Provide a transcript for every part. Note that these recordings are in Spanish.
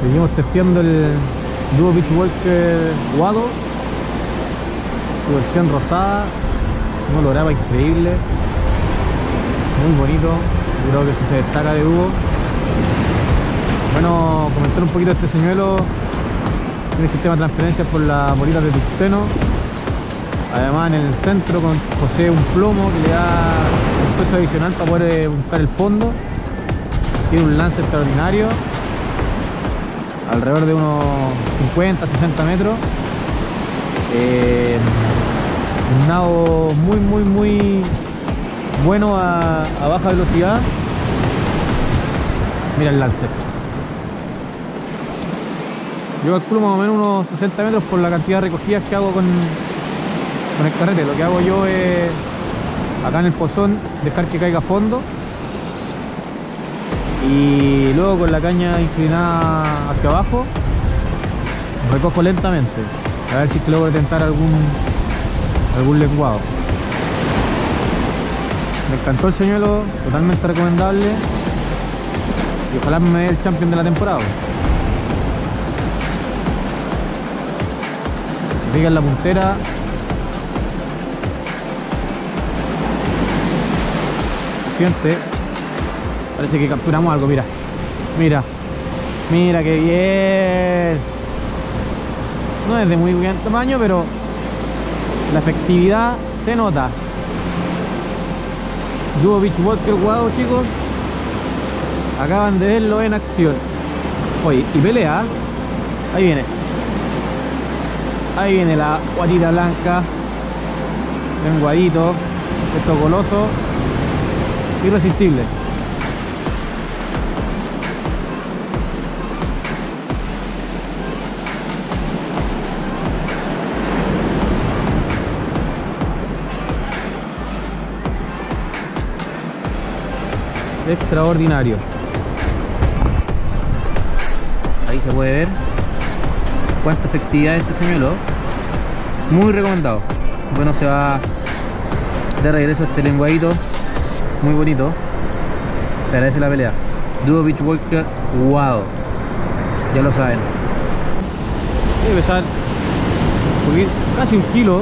Seguimos testeando el Duo Beach Walker Wado, su versión rosada, un holograma increíble, muy bonito. Yo creo que eso se destaca de Duo. Bueno, comentar un poquito de este señuelo. Tiene sistema de transferencia por las bolitas de tungsteno. Además, en el centro posee un plomo que le da un peso adicional para poder buscar el fondo. Tiene un lance extraordinario, alrededor de unos 50-60 metros. Un nado muy bueno a baja velocidad. Mira el lance. Yo calculo más o menos unos 60 metros por la cantidad de recogidas que hago con el carrete. Lo que hago yo es, acá en el pozón, dejar que caiga a fondo y luego con la caña inclinada hacia abajo recojo lentamente, a ver si logro tentar algún lenguado. Me encantó el señuelo, totalmente recomendable, y ojalá me dé el champion de la temporada. Rica en la puntera. Siente. Parece que capturamos algo, mira. Mira que bien. No es de muy buen tamaño, pero la efectividad se nota. Duo Beach Walker Wado, chicos. Acaban de verlo en acción. Oye, y pelea. Ahí viene. Ahí viene la guatita blanca. Lenguadito. Esto goloso. Irresistible. Extraordinario. Ahí se puede ver cuánta efectividad este señuelo. Muy recomendado. Bueno, se va de regreso este lenguadito muy bonito. Se agradece la pelea. Duo Beach Walker Wado, ya lo saben. Debe pesar casi un kilo,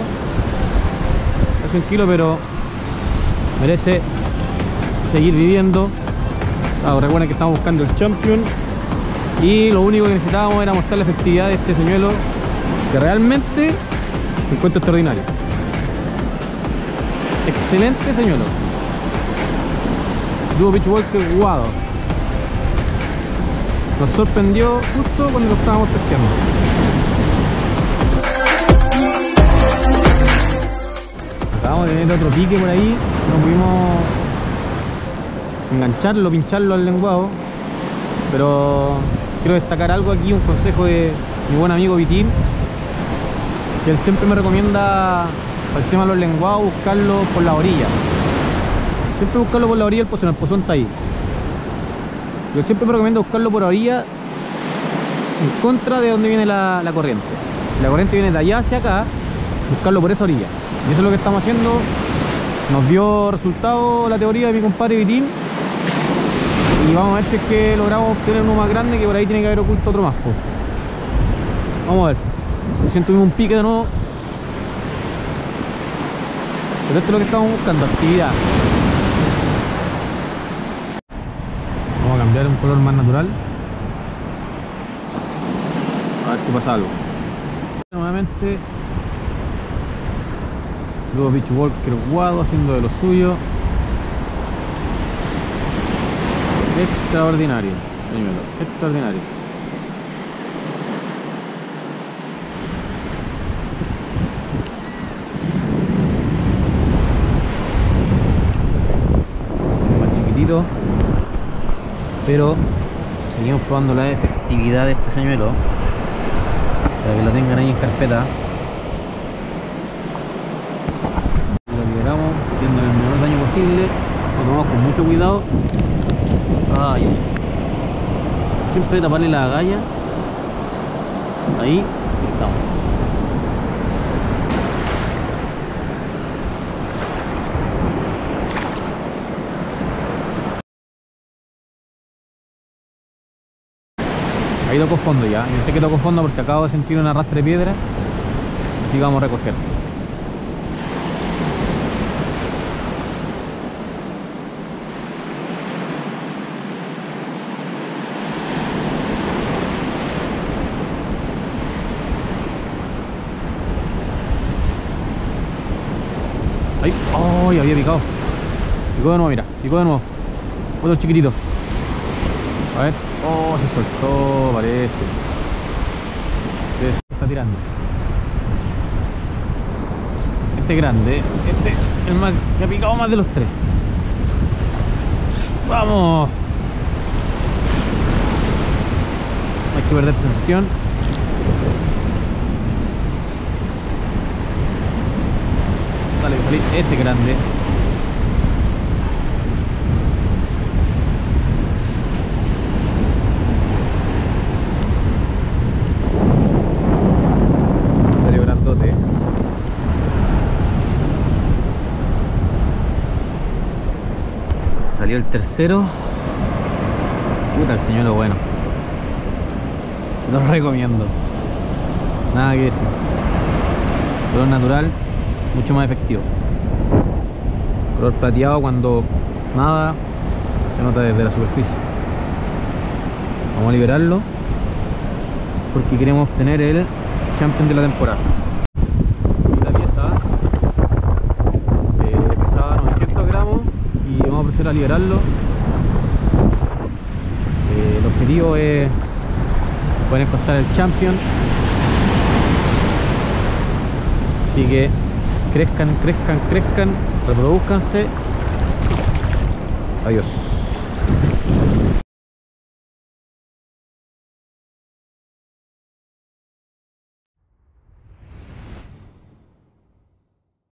pero merece seguir viviendo. Recuerden que estamos buscando el champion y lo único que necesitábamos era mostrar la efectividad de este señuelo, que realmente me encuentro extraordinario. Excelente señuelo. Duo Beach Walker Wado. Nos sorprendió justo cuando lo estábamos testeando. Acabamos de tener otro pique por ahí. No pudimos engancharlo, pincharlo al lenguado, pero quiero destacar algo aquí, un consejo de mi buen amigo Vitín, que él siempre me recomienda para el tema de los lenguados buscarlo por la orilla. Siempre buscarlo por la orilla, el pozón está ahí. Yo siempre me recomiendo buscarlo por la orilla, en contra de donde viene la corriente. Si la corriente viene de allá hacia acá, buscarlo por esa orilla. Y eso es lo que estamos haciendo. Nos dio resultado la teoría de mi compadre Vitín. Y vamos a ver si es que logramos obtener uno más grande, que por ahí tiene que haber oculto otro más. Vamos a ver. Recién tuvimos un pique de nuevo. Pero esto es lo que estamos buscando, actividad. Vamos a cambiar un color más natural. A ver si pasa algo. Nuevamente Duo Beach Walker Wado haciendo de lo suyo. Extraordinario, señor, extraordinario. Más chiquitito, pero seguimos probando la efectividad de este señuelo para que lo tengan ahí en carpeta. Lo liberamos, haciendo el menor daño posible. Lo tomamos con mucho cuidado. Ay, siempre taparle la agalla. Ahí estamos. Ahí tocó fondo ya. Yo sé que tocó fondo porque acabo de sentir un arrastre de piedra. Así que vamos a recoger. Ahí. ¡Oh! Ya había picado. Picó de nuevo, mira. Picó de nuevo. Otro chiquitito. A ver. Oh, se soltó, parece. Se está tirando. Este es grande. Este es el más que ha picado más de los tres. ¡Vamos! Hay que perder tensión. Dale, que salí. Este es grande. Salió grandote. Salió el tercero. Puta, el señuelo bueno. Lo recomiendo. Nada que decir. Color natural, mucho más efectivo. Color plateado cuando nada se nota desde la superficie. Vamos a liberarlo porque queremos obtener el champion de la temporada. La pieza pesaba 900 gramos y vamos a proceder a liberarlo. El objetivo es poder encontrar el champion. Así que crezcan, crezcan, crezcan, reproduzcanse. Adiós.